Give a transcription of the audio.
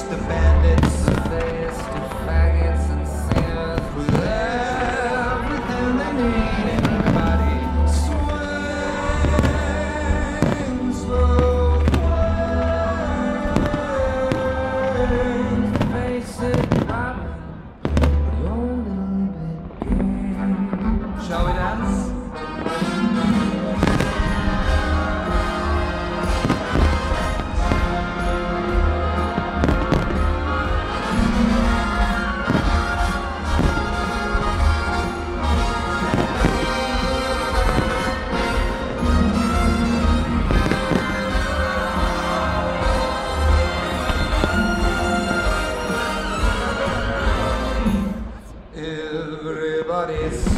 the bandits, the face to faggots and singers with everything they need in their body. Swings both ways. Face it, Robin, you're a little bit gay. Shall we dance? Everybody's